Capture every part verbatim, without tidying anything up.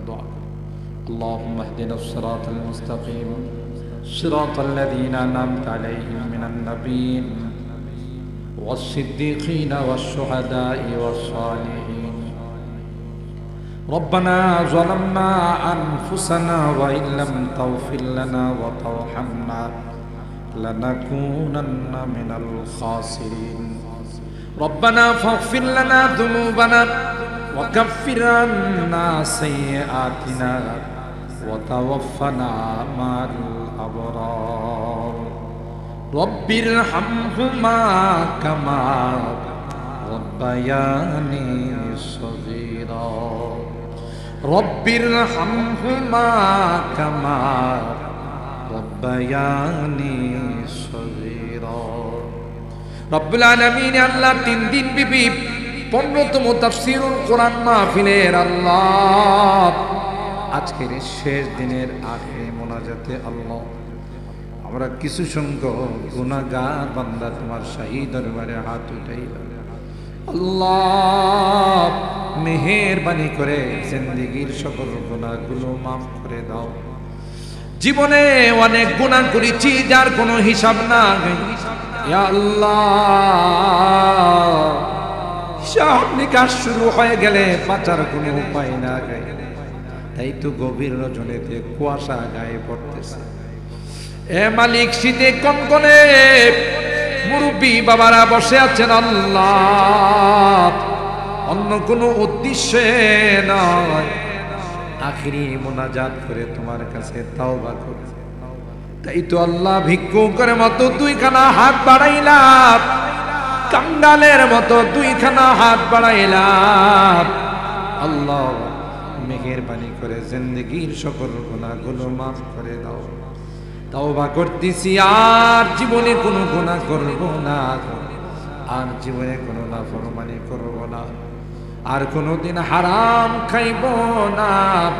দোয়া করি। আল্লাহুম্মা ইহদিনাস সিরাতাল মুস্তাকিম সিরাতাল লাযীনা আন'আমতা আলাইহিম মিনান নাবিয়্যিন ওয়াস-সিদ্দীকিনা ওয়াশ-শুহাদা'i ওয়াস-সালিহিন। ربنا ظلمنا أنفسنا وإن لم تغفر لنا وترحمنا لنكونن من الخاسرين ربنا فاغفر لنا ذنوبنا وكفر عنا سيئاتنا وتوفنا مع الأبرار رب ارحمهما كما ربياني صغيرا رب ارحمهما كما ربياني صغيرا রব্বুল আলামিন আল্লাহ তিন দিন ব্যাপী পনেরোতম তাফসীরুল কোরআন মাহফিলের আল্লাহ আজকের শেষ দিনের আখেরি মোনাজাতে আল্লাহ আমরা কিছু সংখ্যক গুনাহগার বান্দা তোমার শাহী দরবারে হাত উঠাইলাম আল্লাহ মেহেরবানি করে জিন্দেগীর সকল গুনাহগুলো মাফ করে দাও। জীবনে অনেক গুনাহ করেছি যার কোনো হিসাব নাই ইয়া আল্লাহ, হিসাব নিকাশ শুরু হয়ে গেলে বাঁচার কোনো উপায় না গায়। তাই তো গভীর রজনীতে কুয়াশা গায়ে পড়তেছে। এ মালিক শীতে কনকনে মুরব্বী বাবারা বসে আছেন আল্লাহ, অন্য কোনো উদ্দেশ্যে নয়, আখিরি মোনাজাত করে তোমার কাছে তাওবা করে। তাই তো আল্লাহ ভিক্ষুকের মতো দুইখানা হাত বাড়াইলাম, কাঙ্গালের মতো দুইখানা হাত বাড়াইলাম। আল্লাহ মেহেরবানি করে জিন্দেগীর সকল গুনাহগুলো মাফ করে দাও। তাওবা করতেছি, আর জীবনে কোনো গুনাহ করব না, আর জীবনে কোনো নাফরমানি করব না, আর কোনোদিন হারাম খাইব না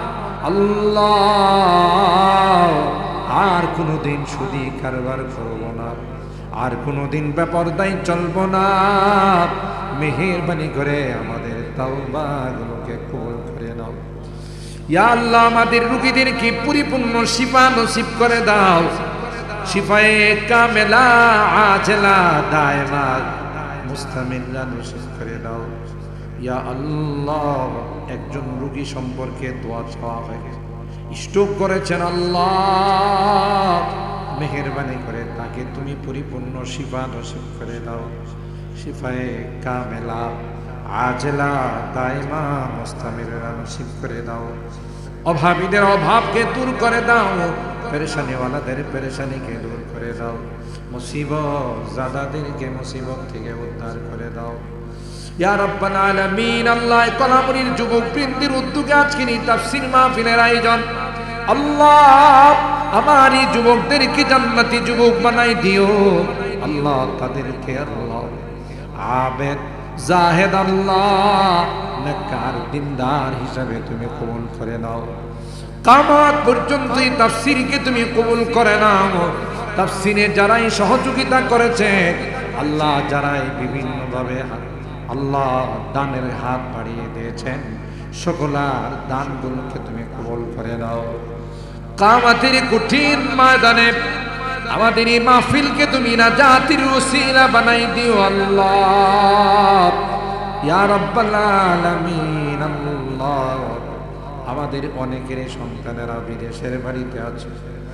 আল্লাহ, আর কোনোদিন সুদি কারবার করব না, আর কোনোদিন বেপরদায় চলব না। মেহেরবানি করে আমাদের তাওবাগুলোকে কবুল করে নাও। ইয়া আল্লাহ, আমাদের রোগীদেরকে পরিপূর্ণ শিফা নসিব করে দাও। শিফায়ে কামেলা আজলা দায়মা মুস্তামিররা নসিব করে দাও। ইয়া আল্লাহ, একজন রোগী সম্পর্কে দোয়া চাওয়া হয়, স্ট্রোক করেছেন আল্লাহ, মেহেরবানি করে তাকে তুমি পরিপূর্ণ শিফা নসিব করে দাও। শিফায়ে কামেলা আজলা দায়মা মুস্তামিররা নসিব করে দাও। অভাবীদের অভাবকে দূর করে দাও, পেরেশানিওয়ালাদের পেরেশানিকে দূর করে দাও, মুসিবত জাদাদেরকে মুসিবত থেকে উদ্ধার করে দাও। ইয়া রাব্বাল আলামিন, আল্লাহ কলামুরির যুবক বৃন্দের উদ্যোগে আজকের এই তাফসীর মাহফিলের আয়োজন, আল্লাহ আমার এই যুবকদেরকে জান্নাতি যুবক বানাই দিও আল্লাহ। তাদেরকে আল্লাহ আবেদ জাহেদ আল্লাহ নেককার দিনদার হিসাবে তুমি কবুল করে নাও। কিয়ামত পর্যন্ত এই তাফসীরকে তুমি কবুল করে নাও। তাফসীরে যারাই সহযোগিতা করেছে আল্লাহ, যারাই বিভিন্ন ভাবে আল্লাহ দানের হাত বাড়িয়ে দিয়েছেন, সকলার দানগুলোকে তুমি কবুল করে নাও। কিয়ামতের কঠিন ময়দানে আমাদের এই মাহফিলকে তুমি নাজাতের ওসিলা বানাই দিও আল্লাহ। ইয়া রাব্বাল আলামিন, আল্লাহ আমাদের অনেকের সন্তানেরা বিদেশের বাড়িতে আছে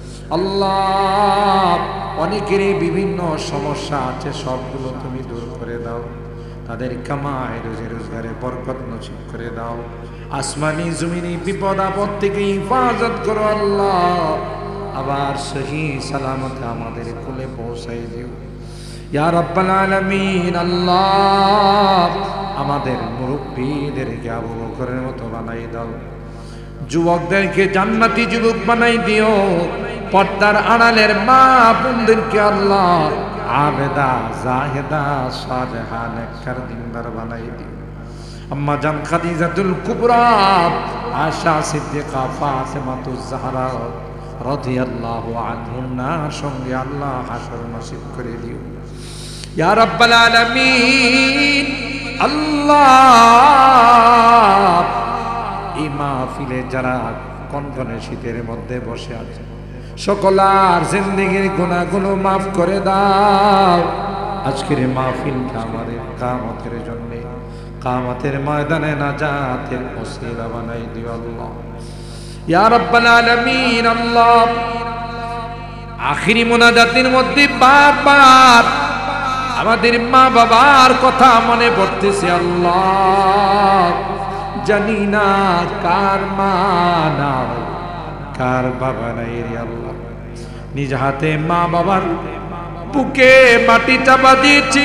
আল্লাহ, অনেকের বিভিন্ন সমস্যা আছে, সবগুলো তুমি দূর করে দাও। তাদের কামাই রুজি রোজগারে বরকত নসিব করে দাও। আসমানি জমিনি বিপদ আপদ থেকে হিফাজত করো আল্লাহ। আবার সহি সালামতে আমাদের কোলে পৌঁছাই দিও ইয়া রাব্বাল আলামিন। আল্লাহ আমাদের মুরব্বীদেরকে আবু বকরের মতো বানাই দাও, যুবকদেরকে জান্নাতি যুবক বানাই দিও। পর্দার আড়ালের মা বোনদেরকে আল্লাহ আবেদা জাহেদা সালেহা নেককার দিনদার বানাই দিও। আম্মা জান খাদিজাতুল কুবরা, আয়েশা সিদ্দিকা, ফাতেমাতুজ জাহরা রাদিয়াল্লাহু আনহুনার সঙ্গে আল্লাহ হাসর নসিব করে দিও ইয়া রাব্বাল আলামিন। আল্লাহ এই মাহফিলে যারা কনকনে শীতের মধ্যে বসে আছে, সকলার জিন্দেগির গুনাহগুলো মাফ করে দাও। আজকের মাহফিলটা আমাদের কিয়ামতের জন্য, কিয়ামতের ময়দানে নাজাতের ওসিলা বানাই দিও আল্লাহ ইয়া রাব্বাল আলামিন। আল্লাহ, আখিরি মুনাজাতের মধ্যে বারবার আমাদের মা বাবার কথা মনে পড়তেছে আল্লাহ। জানি না কার মা নাই, কার বাবা নাই রে আল্লাহ। নিজ হাতে মা বাবার বুকে মাটি চাপা দিয়েছি,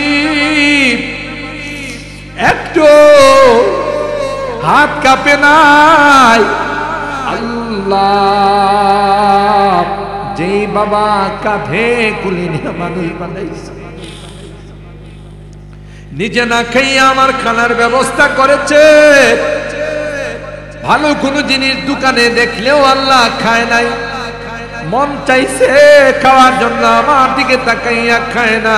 একটু হাত কাঁপে নাই আল্লাহ। যেই বাবা কাঁধে কুলি নিয়ে মানুষ বানাইছে, নিজে না খেয়ে আমার খানার ব্যবস্থা করেছে, ভালো কোনো জিনিস দোকানে দেখলেও আল্লাহ খায় নাই, মন চাইছে খাওয়ার জন্য আমার দিকে তাকাইয়া খায় না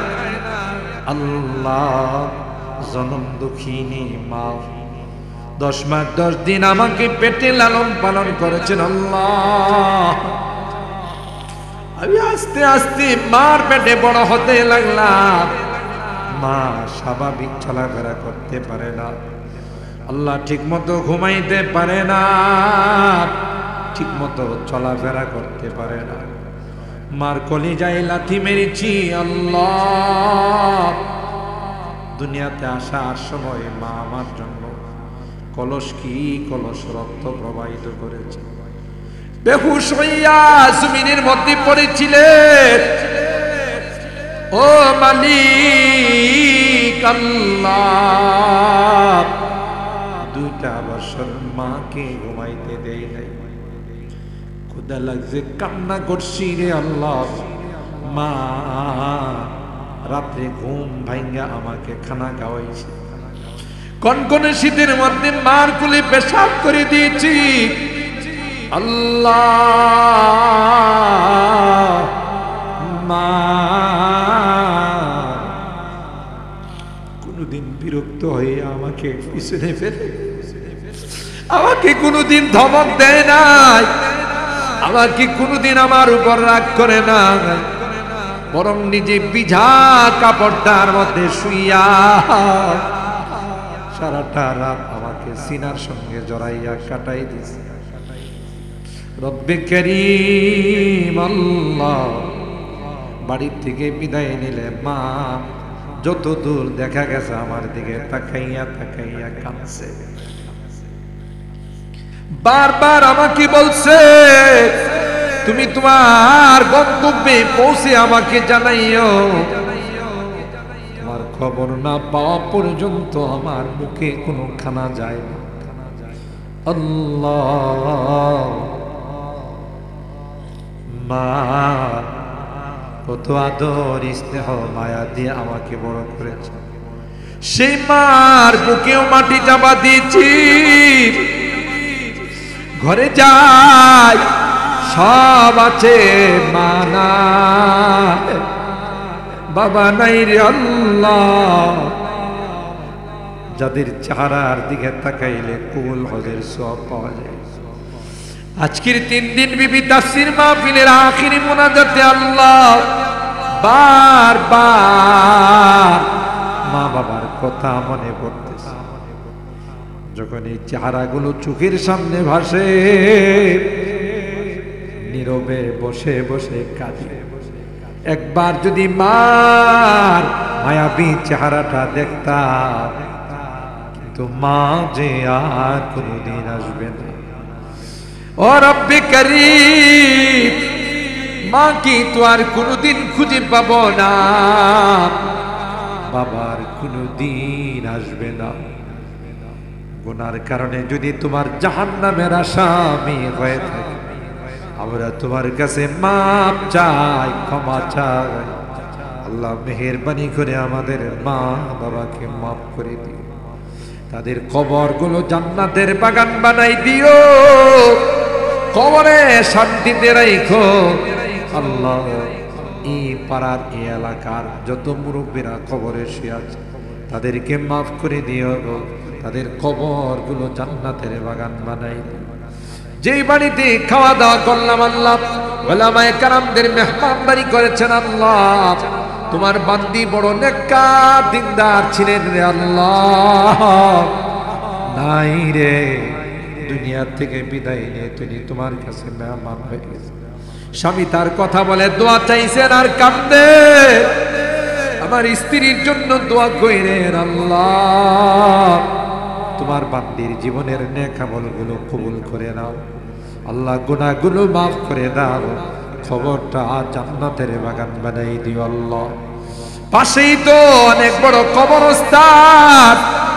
আল্লাহ। জনম দুঃখিনী মা দশ মাস দশ দিন আমাকে পেটে লালন পালন করেছেন আল্লাহ। আমি আস্তে আস্তে মার পেটে বড় হতে লাগলাম। মা স্বাভাবিক চলাফেরা করতে পারে না আল্লাহ, ঠিক মতো ঘুমাইতে পারে না, ঠিক মতো চলাফেরা করতে পারে না। মার কলিজায় লাথি মেরেছি আল্লাহ। দুনিয়াতে আসার সময় মা আমার জন্য কলস কি কলস রক্ত প্রবাহিত করেছে। বেহুশ হইয়া জমিনের মধ্যে পড়েছিলেন। ও মালিক আল্লাহ, দুইটা বছর মাকে ঘুমাইতে দেই নাই, ক্ষুধা লাগছে কান্না করছি রে আল্লাহ। মা রাত্রে ঘুম ভাঙ্গা আমাকে খানা খাওয়াইছে। কনকনে শীতের মধ্যে মার কুলে পেশাব করে দিয়েছি আল্লাহ। মা কোনদিন বিরক্ত হয়ে আমাকে পিছনে ফেলে, আমাকে কোনদিন ধমক দেয় নাই, আমাকে কোনদিন আমার উপর রাগ করে না, বরং নিজে বিঝা কাপড়টার মধ্যে শুইয়া সারাটা রাত আমাকে সিনার সঙ্গে জড়াইয়া কাটাই দিছে। রব্বে কারীম আল্লাহ, বাড়ির থেকে বিদায় নিলে মা যত দূর দেখা গেছে আমার দিকে তাকাইয়া তাকাইয়া কাঁদছে। বারবার আমাকে বলছে, তুমি তোমার গন্তব্যে পৌঁছে আমাকে জানাইও। তোমার খবর না পাওয়া পর্যন্ত আমার মুখে কোনো খানা যায় না আল্লাহ। মা কত আদর স্নেহ মায়া দিয়ে আমাকে বড় করেছে, সেই মার বুকেও মাটি চাপা দিয়েছি। ঘরে যাই সব আছে, মা নাই, বাবা নাই রে আল্লাহ। যাদের চেহারার দিকে তাকাইলে কুল হজের সওয়াব পাওয়া যায়। আজকের তিন দিন বিবি তাফসীর মাহফিলের আখিরি মুনাজাতে আল্লাহ বারবার মা বাবার কথা মনে পড়তেছে। যখন এই চেহারাগুলো চোখের সামনে ভাসে, নীরবে বসে বসে কাঁদি। একবার যদি মার মায়াবী চেহারাটা দেখতাম, কিন্তু মা যে আর কোনদিন আসবে না। ও রব্বে কারীম, মা কি তো আর কোনদিন খুঁজে পাবো না, বাবার কোনদিন আসবে না। গুনার কারণে যদি তোমার জাহান্নামের আসামি হয়ে থাকে, আমরা তোমার কাছে মাপ চাই, ক্ষমা চাই। আল্লাহ মেহেরবানি করে আমাদের মা বাবাকে মাফ করে দিও, তাদের কবরগুলো জান্নাতের বাগান বানাই দিও, কবরে শান্তিতে রাখো আল্লাহ। এই পাড়ার এই এলাকার যত মুরব্বীরা কবরে শুয়ে আছে তাদেরকে মাফ করে দিও, তাদের কবরগুলো জান্নাতের বাগান বানাই দিও। যেই বাড়িতে খাওয়া দাওয়া করলাম আল্লাহ, ওলামায়ে কেরামদের মেহমানদারি করেছেন আল্লাহ, তোমার বান্দি বড় নেককার দিনদার ছিলেন রে আল্লাহ, নাই রে দুনিয়া থেকে বিদায় নিয়ে তিনি তোমার কাছে মেহমান হয়ে গেছে। স্বামী তার কথা বলে দোয়া চাইছেন আর কান্দে, আমার স্ত্রীর জন্য দোয়া কইরেন আল্লাহ, তোমার বান্দির জীবনের নেক আমলগুলো কবুল করে নাও আল্লাহ, গুনাহগুলো মাফ করে দাও, খবরটা জান্নাতের বাগান বানাই দিও আল্লাহ। পাশেই তো অনেক বড় কবরস্থান,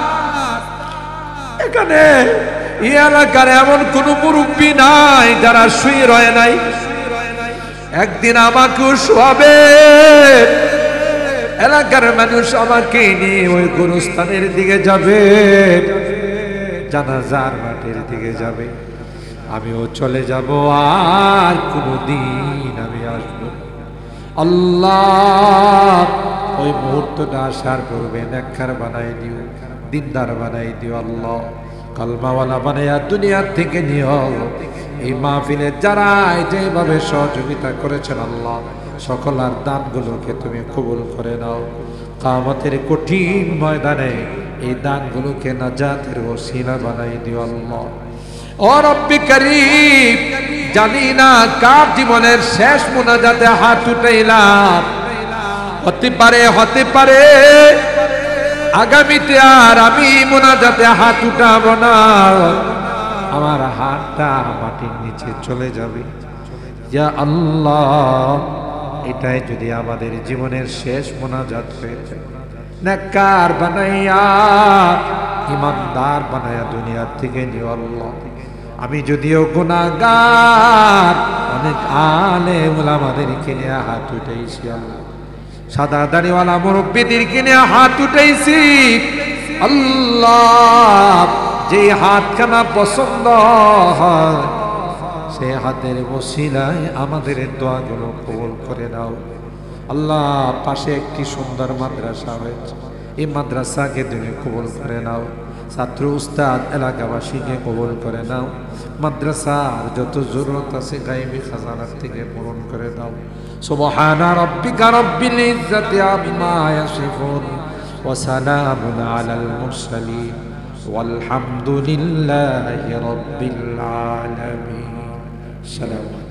এখানে এই এলাকার এমন কোন মুরব্বী নাই যারা শুয়ে রয়ে নাই। একদিন আমাকেও শোয়াবে, এলাকার মানুষ আমাকে নিয়ে ওই গোরস্থানের দিকে যাবে, জানাজার মাঠের দিকে যাবে, আমিও চলে যাব, আর কোনদিন আমি আসবো। আল্লাহ ওই মুহূর্তটা আসার পূর্বে নেককার বানাই দিও, দিনদার বানাই দিও আল্লাহ, কালমাওয়ালা বানাইয়া দুনিয়ার থেকে নিও। এই মাহফিলে যারা যেভাবে সহযোগিতা করেছেন আল্লাহ, সকল আর দানগুলোকে তুমি কবুল করে নাও। কিয়ামতের কঠিন ময়দানে এই দানগুলোকে নাজাতের ওসিলা বানাই দিও আল্লাহ। ও রব্বি করিম, জানি না কার জীবনের শেষ মুনাজাতে হাত উঠাইলাম, হতে পারে হতে পারে আগামীতে আর আমি মুনাজাতে হাত উঠাবো না, আমার হাতটা মাটির নিচে চলে যাবে। ইয়া আল্লাহ, এটাই যদি আমাদের জীবনের শেষ মুনাজাত হয়ে যায়, নেককার বানাইয়া ইমানদার বানাইয়া দুনিয়ার থেকে নিও আল্লাহ। আমি যদিও গুনাহগার, অনেক আলেম ওলামাদেরকে নিয়ে হাত উঠাইছি আল্লাহ, সাদা দাড়িওয়ালা মুরব্বিদেরকে নিয়ে হাত উঠাইছি আল্লাহ, যে হাতখানা পছন্দ হয় সে হাতের ওসিলায় আমাদের দোয়াগুলো কবুল করে নাও আল্লাহ। পাশে একটি সুন্দর মাদ্রাসা হয়েছে, এই মাদ্রাসাকে তুমি কবুল করে নাও, ছাত্র উস্তাদ এলাকাবাসীকে কবুল করে নাও, মাদ্রাসার যত জরুরত আছে গায়বী খাজানার থেকে পূরণ করে দাও। সুবহানা রাব্বিকা রাব্বিল ইজ্জাতি আম্মা ইয়াসিফুন ওয়া সালামুন আলাল মুরসালিন ওয়ালহামদুলিল্লাহি রাব্বিল আলামিন। সালাম।